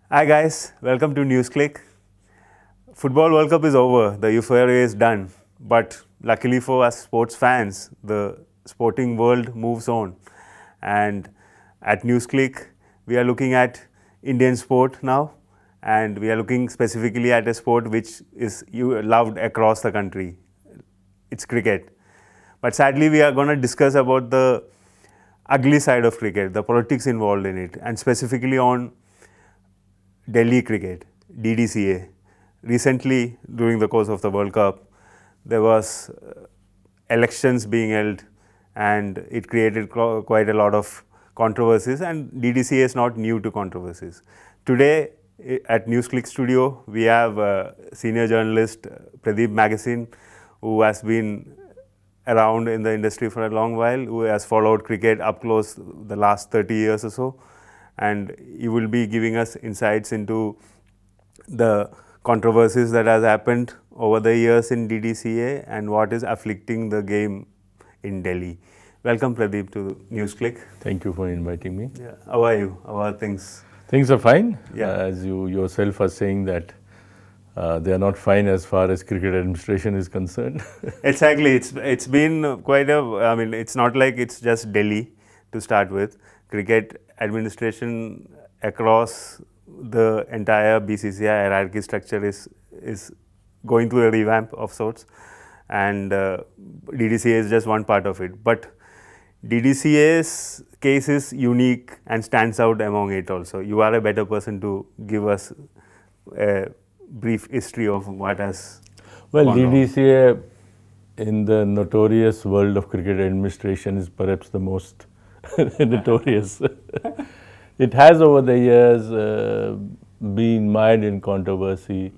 Hi guys, welcome to NewsClick. Football World Cup is over, the euphoria is done. But luckily for us sports fans, the sporting world moves on. And at NewsClick, we are looking at Indian sport now. And we are looking specifically at a sport which is loved across the country. It's cricket. But sadly, we are going to discuss about the ugly side of cricket, the politics involved in it, and specifically on Delhi cricket, DDCA. Recently, during the course of the World Cup, there was elections being held, and it created quite a lot of controversies. And DDCA is not new to controversies. Today, at NewsClick Studio, we have senior journalist Pradeep Magazine, who has been around in the industry for a long while, who has followed cricket up close the last 30 years or so. And he will be giving us insights into the controversies that has happened over the years in DDCA and what is afflicting the game in Delhi. Welcome Pradeep to NewsClick. Thank you for inviting me. Yeah. How are you? How are things? Things are fine. Yeah. As you yourself are saying that they are not fine as far as cricket administration is concerned. Exactly. It's been quite a, I mean, it's not like it's just Delhi to start with. Cricket administration across the entire BCCI hierarchy structure is going through a revamp of sorts, and DDCA is just one part of it. But DDCA's case is unique and stands out among it also. You are a better person to give us a brief history of what has Well, gone wrong. DDCA in the notorious world of cricket administration is perhaps the most notorious. It has over the years been mired in controversy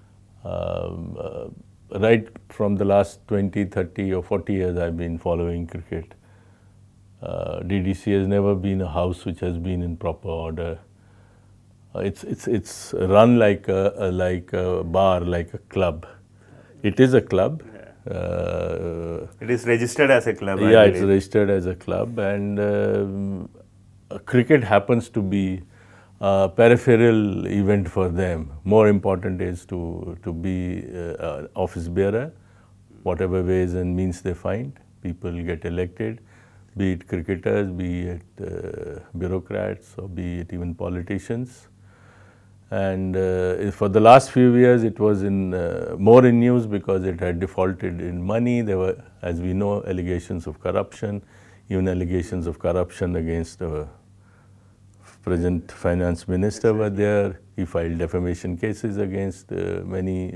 right from the last 20, 30 or 40 years I've been following cricket. DDCA has never been a house which has been in proper order. It's run like a bar, like a club. It is a club. It is registered as a club. Yeah, it's registered as a club, and cricket happens to be a peripheral event for them. More important is to be office bearer, whatever ways and means they find. People get elected, be it cricketers, be it bureaucrats, or be it even politicians. And for the last few years, it was more in news because it had defaulted in money. There were, as we know, allegations of corruption, even allegations of corruption against the present finance minister were there. He filed defamation cases against many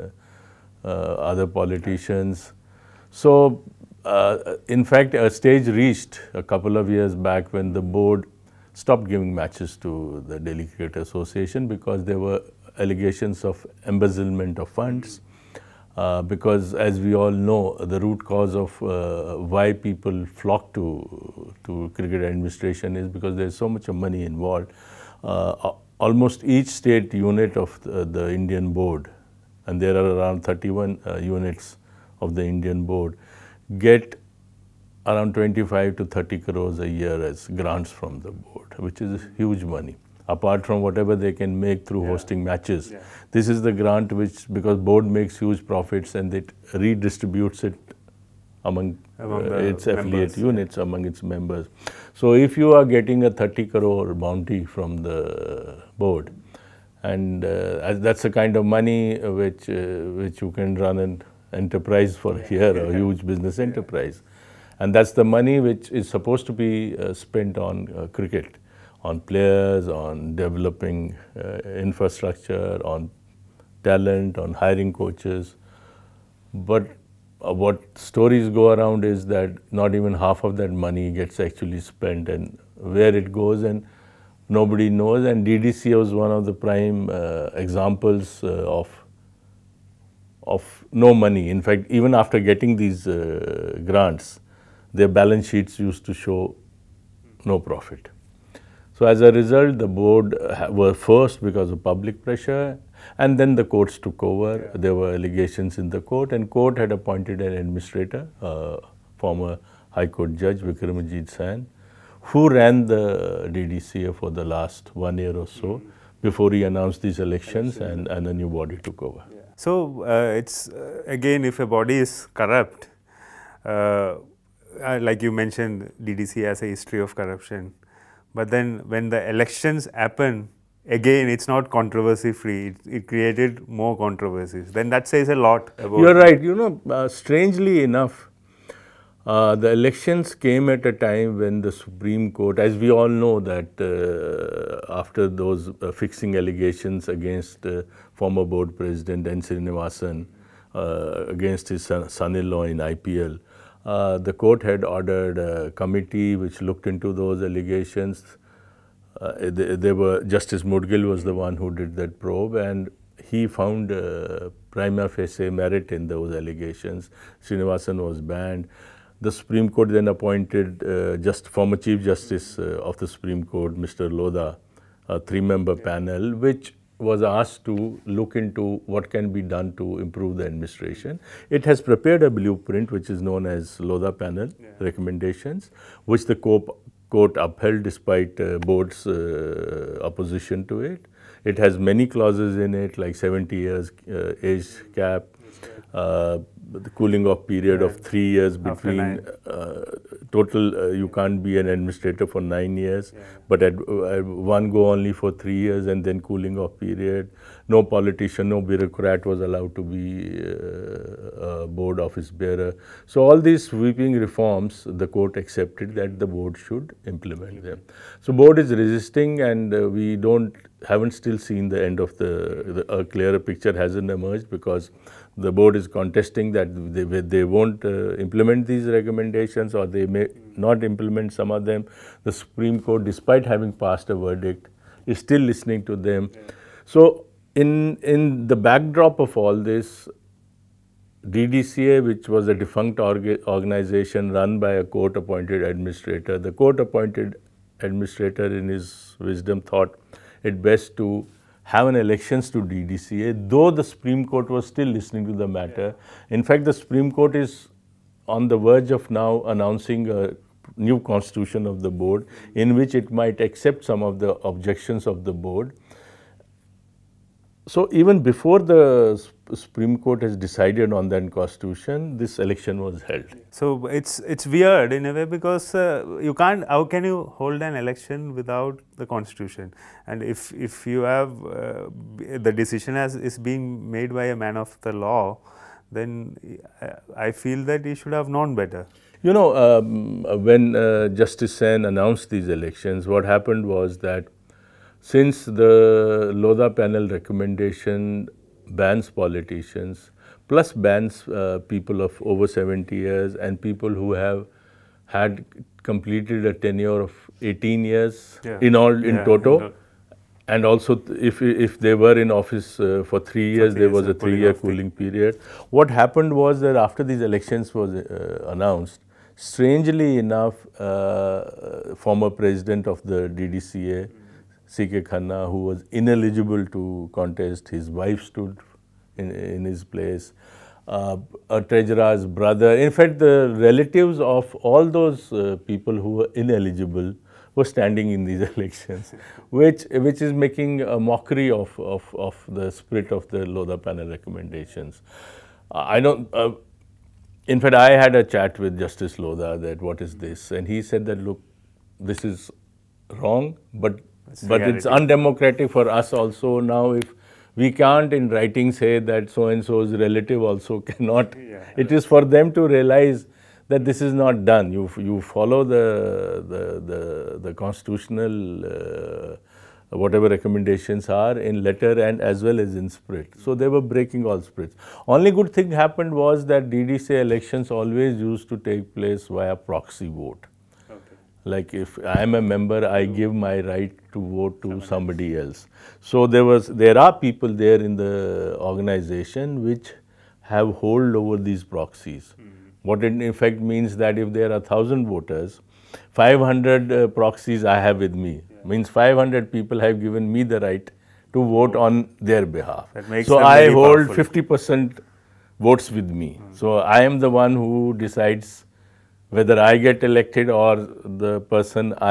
other politicians. So, in fact, a stage reached a couple of years back when the board stopped giving matches to the Delhi Cricket Association because there were allegations of embezzlement of funds. Because as we all know, the root cause of why people flock to cricket administration is because there is so much of money involved. Almost each state unit of the Indian board, and there are around 31 units of the Indian board, get around 25 to 30 crores a year as grants from the board, which is huge money. Apart from whatever they can make through hosting matches. This is the grant which, because board makes huge profits and it redistributes it among its affiliate units, among its members. So if you are getting a 30 crore bounty from the board, and that's the kind of money which you can run an enterprise for here, a huge business enterprise. And that's the money which is supposed to be spent on cricket, on players, on developing infrastructure, on talent, on hiring coaches. But what stories go around is that not even half of that money gets actually spent, and where it goes and nobody knows. And DDCA was one of the prime examples of no money. In fact, even after getting these grants, their balance sheets used to show no profit. So as a result, the board were forced because of public pressure, and then the courts took over. There were allegations in the court, and court had appointed an administrator, former High Court Judge Vikramjit Sen, who ran the DDCA for the last 1 year or so, before he announced these elections and a new body took over. Yeah. So, it's again, if a body is corrupt, like you mentioned, DDCA has a history of corruption. But then when the elections happen, again, it's not controversy free. It created more controversies. Then that says a lot about. You're right. You know, strangely enough, the elections came at a time when the Supreme Court, as we all know that after those fixing allegations against former board president N. Srinivasan, against his son-in-law in IPL, the court had ordered a committee which looked into those allegations. Justice Mudgil was the one who did that probe, and he found prima facie merit in those allegations. Srinivasan was banned. The Supreme Court then appointed former Chief Justice of the Supreme Court, Mr. Lodha, a 3-member panel, which was asked to look into what can be done to improve the administration. It has prepared a blueprint which is known as Lodha panel recommendations, which the court upheld despite board's opposition to it. It has many clauses in it, like 70 years age cap, the cooling off period of 3 years between total. You can't be an administrator for 9 years, but at one go only for 3 years, and then cooling off period. No politician, no bureaucrat was allowed to be a board office bearer. So all these sweeping reforms, the court accepted that the board should implement them. So board is resisting, and we haven't still seen the end of a clearer picture hasn't emerged, because the board is contesting that they won't implement these recommendations, or they may not implement some of them. The Supreme Court, despite having passed a verdict, is still listening to them. So in the backdrop of all this, DDCA, which was a defunct organization run by a court-appointed administrator, the court-appointed administrator in his wisdom thought it best to have an elections to DDCA, though the Supreme Court was still listening to the matter. In fact, the Supreme Court is on the verge of now announcing a new constitution of the board, in which it might accept some of the objections of the board. So even before the Supreme Court has decided on that constitution, this election was held. So it's weird in a way, because you can't. How can you hold an election without the constitution? And if you have the decision is being made by a man of the law, then I feel that he should have known better. You know, when Justice Sen announced these elections, what happened was that since the Lodha panel recommendation bans politicians, plus bans people of over 70 years and people who have had completed a tenure of 18 years in toto, and also if they were in office for 3 years, there was a 3-year cooling period. What happened was that after these elections was announced, strangely enough, former president of the DDCA, C.K. Khanna, who was ineligible to contest, his wife stood in his place, a treasurer's brother. In fact, the relatives of all those people who were ineligible were standing in these elections, which is making a mockery of the spirit of the Lodha panel recommendations. In fact, I had a chat with Justice Lodha that what is this, and he said that, look, this is wrong, but it's undemocratic for us also now. If we can't in writing say that so-and-so's relative also cannot, it is for them to realize that this is not done. You follow the constitutional whatever recommendations are in letter and as well as in spirit. So they were breaking all spirits. Only good thing happened was that DDCA elections always used to take place via proxy vote. Like if I am a member, I give my right to vote to somebody else. So there are people there in the organization which have hold over these proxies. What it in fact means that if there are 1,000 voters, 500 proxies I have with me. Means 500 people have given me the right to vote on their behalf. So I hold 50% votes with me. So I am the one who decides whether I get elected or the person I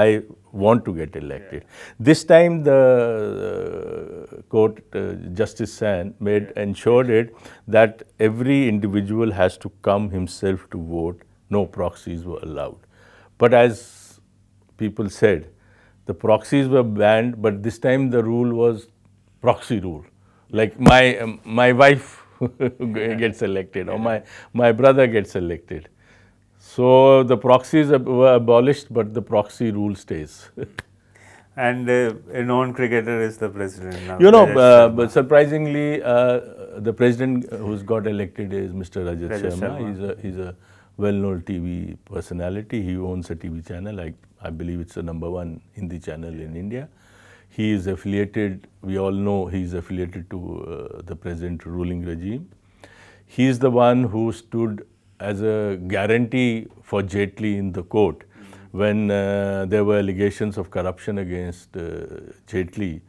want to get elected. This time the court, Justice San ensured it that every individual has to come himself to vote. No proxies were allowed. But as people said, the proxies were banned, but this time the rule was proxy rule. Like my wife gets elected or my brother gets elected. So the proxies were abolished, but the proxy rule stays. And a known cricketer is the president now. You know, but surprisingly, the president who's got elected is Mr. Rajat Sharma. He's a well-known TV personality. He owns a TV channel. I believe it's the #1 Hindi channel in India. He is affiliated, we all know he is affiliated to the present ruling regime. He is the one who stood as a guarantee for Jaitley in the court when there were allegations of corruption against Jaitley,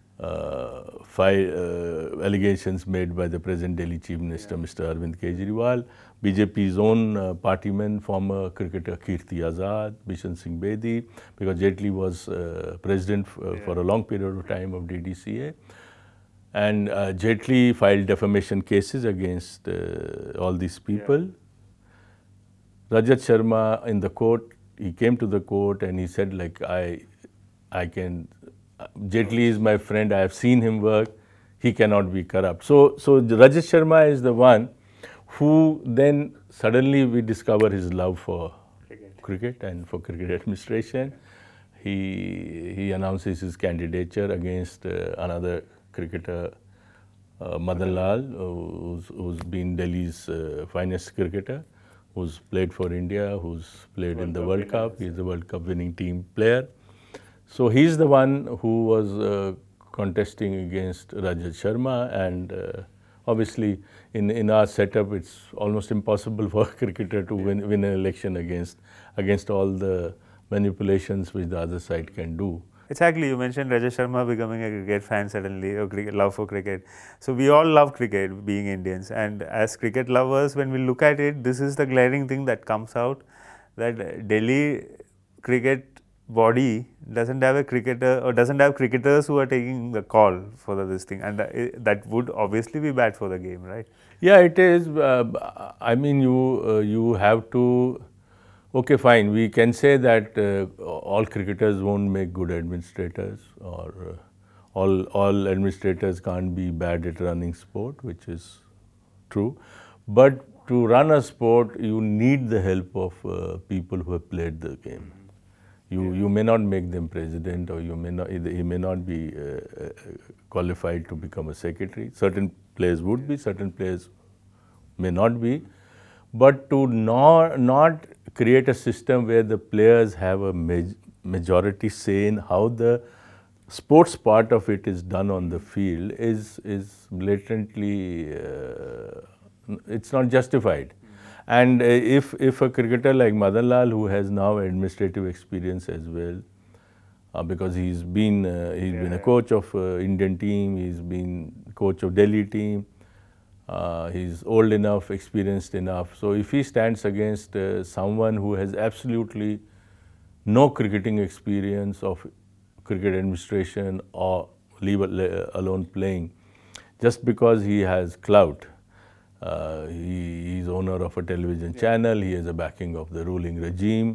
allegations made by the present Delhi Chief Minister, Mr. Arvind Kejriwal, BJP's own partyman, former cricketer Kirti Azad, Bishan Singh Bedi, because Jaitley was president for a long period of time of DDCA. And Jaitley filed defamation cases against all these people. Rajat Sharma in the court, he came to the court and he said, like, Jaitley is my friend, I have seen him work, he cannot be corrupt. So Rajat Sharma is the one who then suddenly we discover his love for cricket and for cricket administration. He announces his candidature against another cricketer, Madan, who's been Delhi's finest cricketer, who's played for India, who's played in the World Cup. He's a World Cup winning team player. So he's the one who was contesting against Rajat Sharma, and obviously in our setup it's almost impossible for a cricketer to win an election against all the manipulations which the other side can do. Exactly, you mentioned Rajat Sharma becoming a cricket fan suddenly, or love for cricket. So we all love cricket, being Indians, and as cricket lovers, when we look at it, this is the glaring thing that comes out, that Delhi cricket body doesn't have a cricketer, or doesn't have cricketers who are taking the call for this thing, and that would obviously be bad for the game, right? Yeah, it is. I mean, you have to. Okay, fine. We can say that all cricketers won't make good administrators, or all administrators can't be bad at running sport, which is true. But to run a sport, you need the help of people who have played the game. You may not make them president, or he may not be qualified to become a secretary. Certain players would be, certain players may not be. But to not create a system where the players have a majority say in how the sports part of it is done on the field is blatantly, it's not justified. And if a cricketer like Madan, who has now administrative experience as well, because he's been a coach of Indian team, he's been coach of Delhi team, he's old enough, experienced enough. So if he stands against someone who has absolutely no cricketing experience of cricket administration or leave alone playing, just because he has clout, he's owner of a television channel, he has a backing of the ruling regime,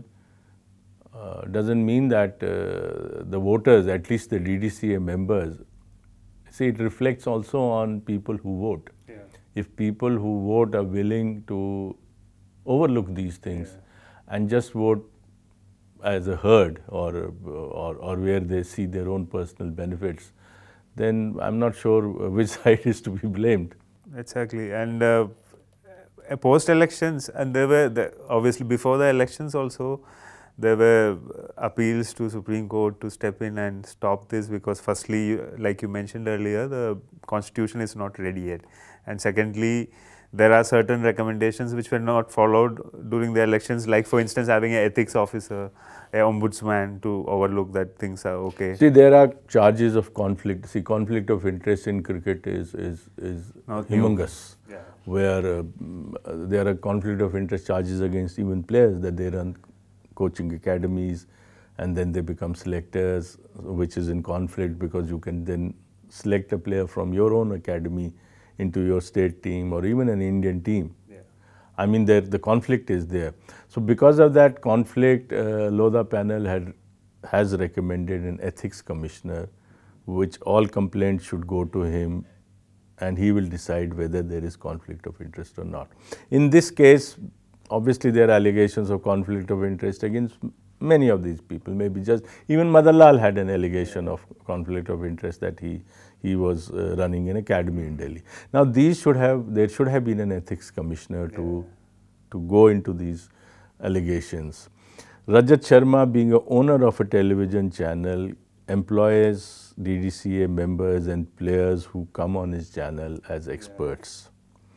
doesn't mean that the voters, at least the DDCA members, see, it reflects also on people who vote. If people who vote are willing to overlook these things and just vote as a herd, or where they see their own personal benefits, then I'm not sure which side is to be blamed. Exactly. And post-elections, and there were, obviously before the elections also, there were appeals to Supreme Court to step in and stop this, because firstly, like you mentioned earlier, the constitution is not ready yet. And secondly, there are certain recommendations which were not followed during the elections, like for instance, having an ethics officer, an ombudsman to overlook that things are okay. See, there are charges of conflict. See, conflict of interest in cricket is humongous, where there are conflict of interest charges against even players, that they run coaching academies, and then they become selectors, which is in conflict because you can then select a player from your own academy into your state team or even an Indian team. Yeah. I mean, the conflict is there. So because of that conflict, Lodha panel has recommended an ethics commissioner, which all complaints should go to him, and he will decide whether there is conflict of interest or not. In this case, obviously there are allegations of conflict of interest against many of these people. Maybe just even Madan Lal had an allegation of conflict of interest that he was running an academy in Delhi. Now there should have been an ethics commissioner to go into these allegations. Rajat Sharma, being a owner of a television channel, employs DDCA members and players who come on his channel as experts.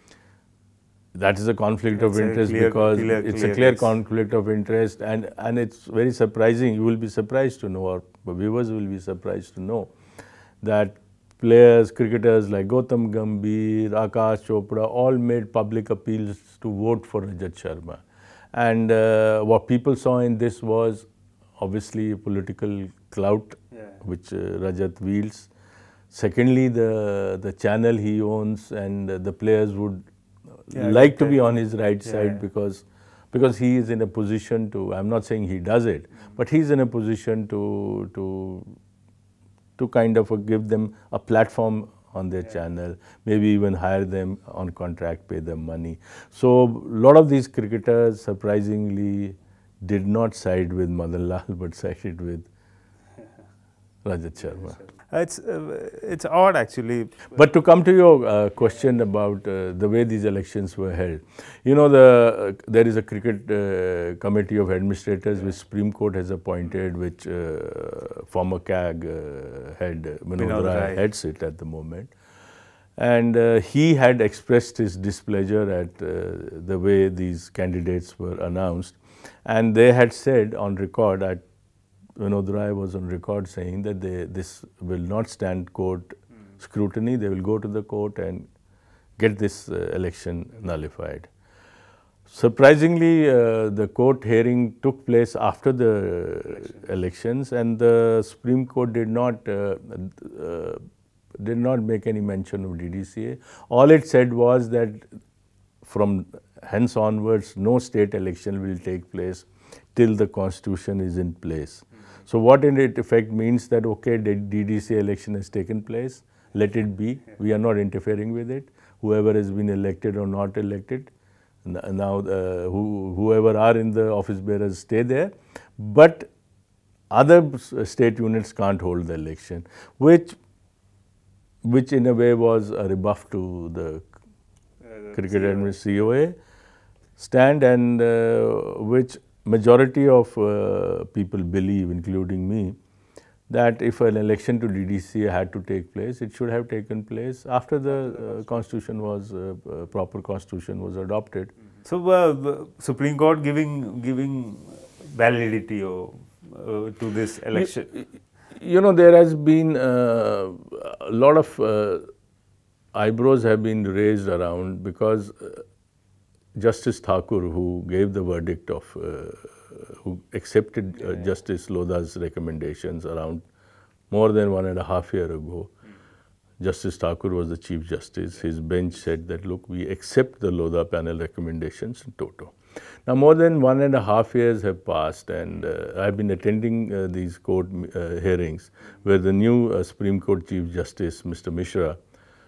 That is a conflict of interest because it's a clear conflict of interest, and it's very surprising. You will be surprised to know, or viewers will be surprised to know, that players, cricketers like Gautam Gambhir, Akash Chopra all made public appeals to vote for Rajat Sharma. And what people saw in this was obviously political clout, which Rajat wields. Secondly, the channel he owns, and the players would like to be on his right side because he is in a position to, I'm not saying he does it, but he's in a position to kind of give them a platform on their channel, maybe even hire them on contract, pay them money. So a lot of these cricketers surprisingly did not side with Madan Lal but sided with Rajat Sharma. It's odd actually. But to come to your question about the way these elections were held, you know, there is a cricket committee of administrators which Supreme Court has appointed, which former CAG head Vinod Rai heads it at the moment. And he had expressed his displeasure at the way these candidates were announced, and they had said on record, Vinod Rai was on record saying that this will not stand court scrutiny. They will go to the court and get this election nullified. Surprisingly, the court hearing took place after the elections, and the Supreme Court did not make any mention of DDCA. All it said was that from hence onwards, no state election will take place till the constitution is in place. So what in effect means that, okay, the DDCA election has taken place, let it be, we are not interfering with it. Whoever has been elected or not elected, now whoever are in the office bearers stay there, but other state units can't hold the election, which in a way was a rebuff to the cricket and COA stand, and which majority of people believe, including me, that if an election to DDCA had to take place, it should have taken place after the constitution was, proper constitution was adopted. So Supreme Court giving validity to this election. You know, there has been a lot of eyebrows have been raised around because Justice Thakur, who gave the verdict of, who accepted Justice Lodha's recommendations around more than 1.5 years ago, Justice Thakur was the Chief Justice. His bench said that, look, we accept the Lodha panel recommendations in toto. Now, more than 1.5 years have passed, and I've been attending these court hearings where the new Supreme Court Chief Justice, Mr. Mishra,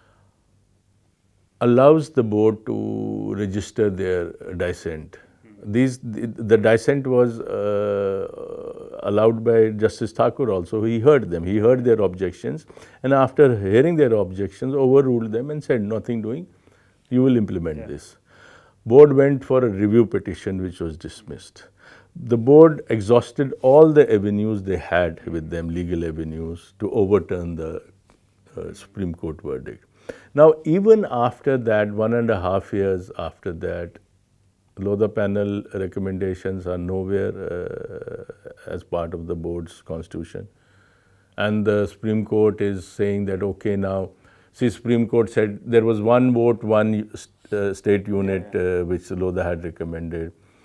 allows the board to register their dissent. The dissent was allowed by Justice Thakur also. He heard them, he heard their objections, and after hearing their objections, overruled them and said, nothing doing, you will implement this. Board went for a review petition which was dismissed. The board exhausted all the avenues they had with them, legal avenues, to overturn the Supreme Court verdict. Now, even after that, 1.5 years after that, Lodha panel recommendations are nowhere as part of the board's constitution. And the Supreme Court is saying that, okay, now, see, Supreme Court said there was one vote, one state unit which Lodha had recommended.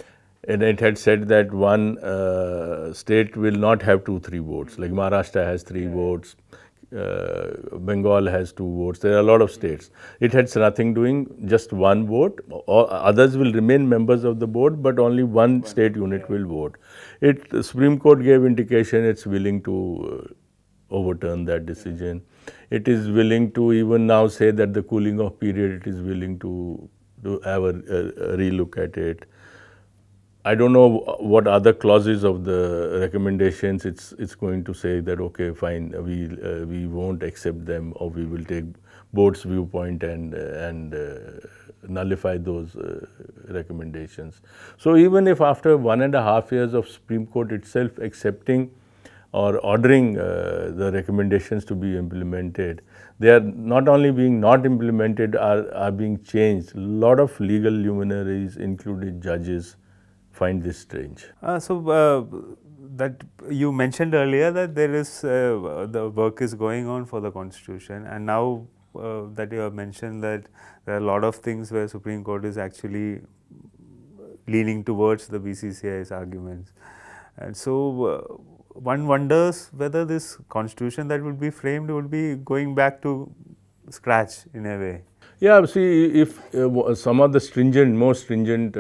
And it had said that one state will not have 2-3 votes. Like Maharashtra has 3 votes, Bengal has 2 votes. There are a lot of states. It had nothing doing, just 1 vote. All others will remain members of the board, but only one state unit will vote. The Supreme Court gave indication it's willing to overturn that decision. It is willing to even now say that the cooling off period, it is willing to have a relook at it. I don't know what other clauses of the recommendations it's going to say that okay, fine, we won't accept them, or we will take board's viewpoint and nullify those recommendations. So even if after 1.5 years of Supreme Court itself accepting or ordering the recommendations to be implemented, they are not only being not implemented, are being changed. A lot of legal luminaries, including judges, find this strange. That you mentioned earlier that there is the work is going on for the constitution, and now that you have mentioned that there are a lot of things where Supreme Court is actually leaning towards the BCCI's arguments, and so one wonders whether this constitution that would be framed would be going back to scratch in a way. Yeah, see, if some of the more stringent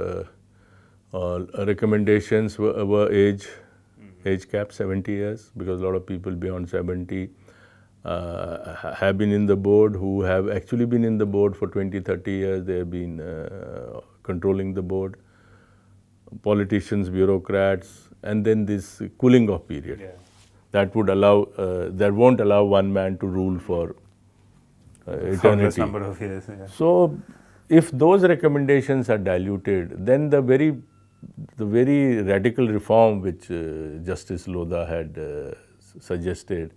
recommendations were age cap 70 years, because a lot of people beyond 70 have been in the board, who have actually been in the board for 20-30 years. They have been controlling the board, politicians, bureaucrats, and then this cooling off period that would allow that won't allow one man to rule for eternity. Number of years. Yeah. So if those recommendations are diluted, then the very radical reform which Justice Lodha had suggested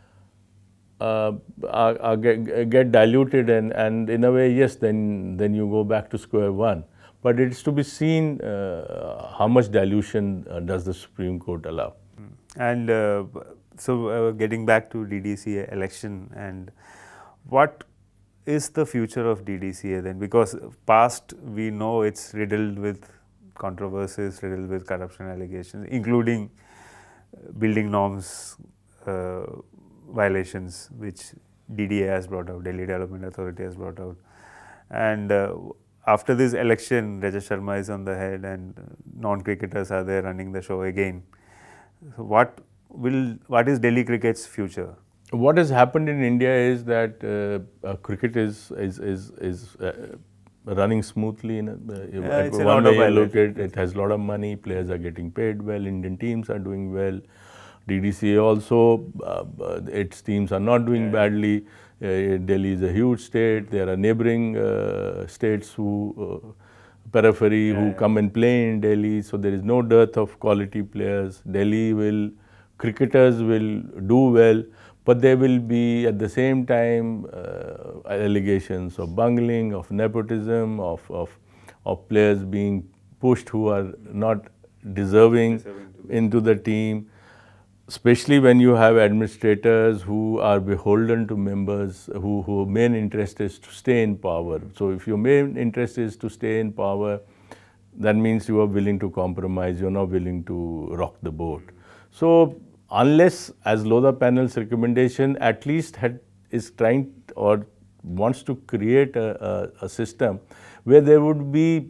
get diluted, and in a way, yes, then you go back to square one. But it's to be seen how much dilution does the Supreme Court allow. And so getting back to DDCA election, and what is the future of DDCA then? Because past we know it's riddled with controversies, riddled with corruption allegations, including building norms violations, which DDA has brought out, Delhi Development Authority has brought out. And after this election, Rajat Sharma is on the head, and non-cricketers are there running the show again. So what is Delhi cricket's future? What has happened in India is that cricket is running smoothly. One way you look at it, it has a lot of money, players are getting paid well, Indian teams are doing well. DDCA also, its teams are not doing badly. Delhi is a huge state. There are neighboring states who who come and play in Delhi. So there is no dearth of quality players. Cricketers will do well, but there will be at the same time allegations of bungling, of nepotism, of players being pushed who are not deserving into the team. Especially when you have administrators who are beholden to members whose main interest is to stay in power. So if your main interest is to stay in power, that means you are willing to compromise, you are not willing to rock the boat. So unless, as Lodha panel's recommendation at least is trying or wants to create a system where there would be,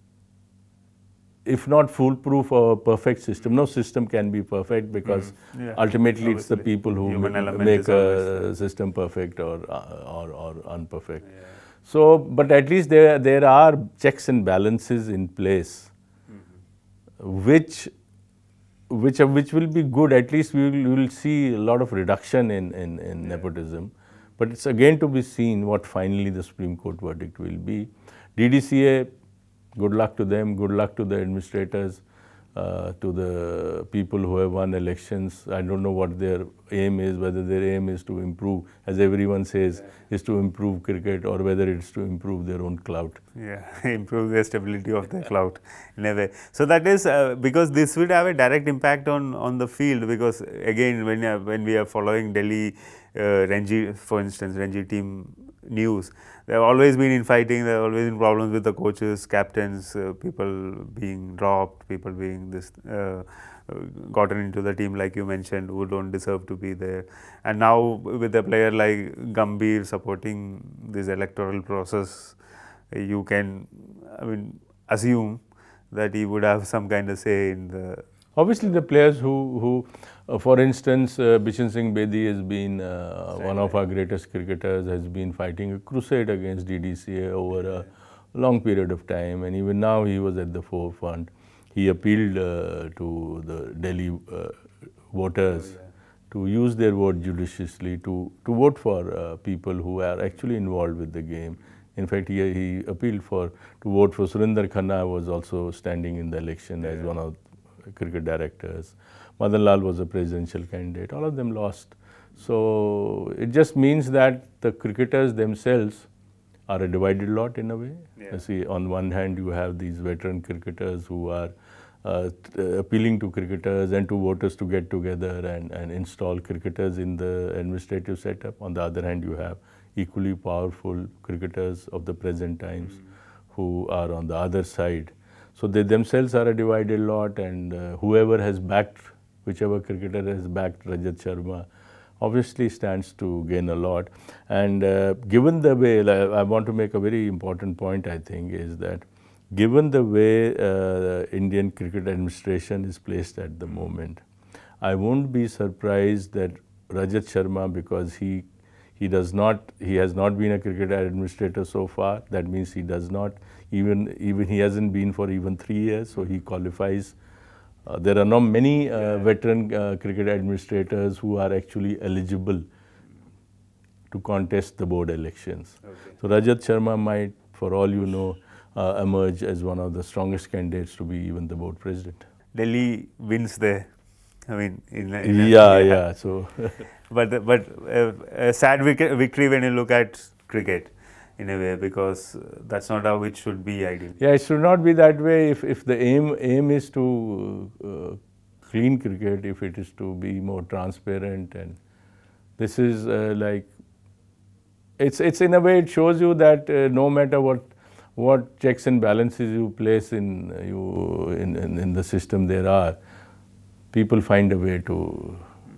if not foolproof or perfect system, no system can be perfect, because ultimately it's the people who make a system perfect or unperfect. Yeah. So, but at least there are checks and balances in place, which will be good. At least we will see a lot of reduction in nepotism. But it's again to be seen what finally the Supreme Court verdict will be. DDCA, good luck to them, good luck to the administrators, to the people who have won elections. I don't know what their aim is, whether their aim is to improve, as everyone says, is to improve cricket, or whether it's to improve their own clout. Yeah, improve the stability of the clout in a way. So that is because this would have a direct impact on the field, because again when we are following Delhi Ranji, for instance, Ranji team news. There have always been infighting, there have always been problems with the coaches, captains, people being dropped, people being gotten into the team like you mentioned, who don't deserve to be there. And now with a player like Gambhir supporting this electoral process, you can, assume that he would have some kind of say in the... Obviously, the players who for instance, Bishan Singh Bedi has been one of our greatest cricketers, has been fighting a crusade against DDCA over a long period of time, and even now he was at the forefront. He appealed to the Delhi voters to use their vote judiciously, to vote for people who are actually involved with the game. In fact, he appealed to vote for Surinder Khanna, was also standing in the election as one of cricket directors. Madan was a presidential candidate. All of them lost. So it just means that the cricketers themselves are a divided lot in a way. You see, on one hand, you have these veteran cricketers who are appealing to cricketers and to voters to get together and install cricketers in the administrative setup. On the other hand, you have equally powerful cricketers of the present times who are on the other side. So they themselves are a divided lot, and whoever has backed, whichever cricketer has backed Rajat Sharma, obviously stands to gain a lot. And given the way, I want to make a very important point, I think, is that given the way Indian cricket administration is placed at the moment, I won't be surprised that Rajat Sharma, because he has not been a cricket administrator so far. That means he does not even he hasn't been for even 3 years, so he qualifies. There are not many veteran cricket administrators who are actually eligible to contest the board elections. So Rajat Sharma might, for all you know, emerge as one of the strongest candidates to be even the board president. Delhi wins there. So, but a sad victory when you look at cricket, in a way, because that's not how it should be, ideally. Yeah, it should not be that way. If the aim is to clean cricket, if it is to be more transparent, and this is like, it's in a way, it shows you that no matter what checks and balances you place in the system there are, people find a way to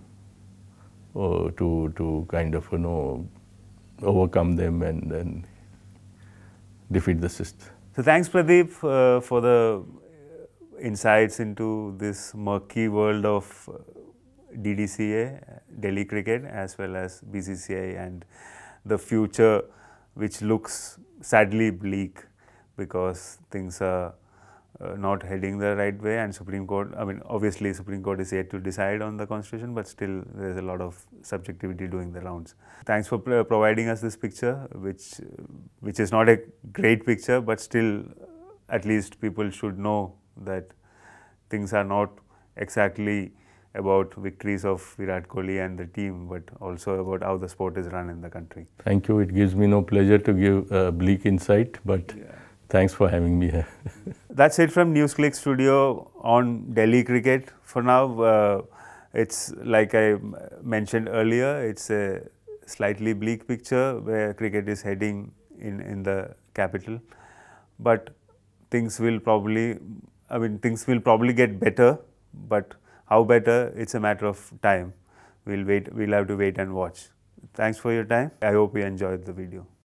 kind of, overcome them and defeat the system. So thanks, Pradeep, for the insights into this murky world of DDCA, Delhi cricket, as well as BCCI, and the future, which looks sadly bleak because things are not heading the right way, and Supreme Court, obviously Supreme Court is yet to decide on the constitution, but still there is a lot of subjectivity doing the rounds. Thanks for providing us this picture, which is not a great picture, but still at least people should know that things are not exactly about victories of Virat Kohli and the team, but also about how the sport is run in the country. Thank you. It gives me no pleasure to give bleak insight, but thanks for having me here. That's it from NewsClick Studio on Delhi cricket. For now, it's like I mentioned earlier, it's a slightly bleak picture where cricket is heading in the capital. But things will probably, get better, but how better, it's a matter of time. We'll have to wait and watch. Thanks for your time. I hope you enjoyed the video.